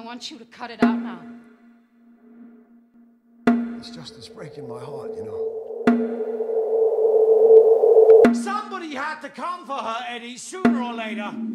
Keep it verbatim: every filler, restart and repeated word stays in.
want you to cut it out now. It's just, it's breaking my heart, you know. Somebody had to come for her, Eddie, sooner or later.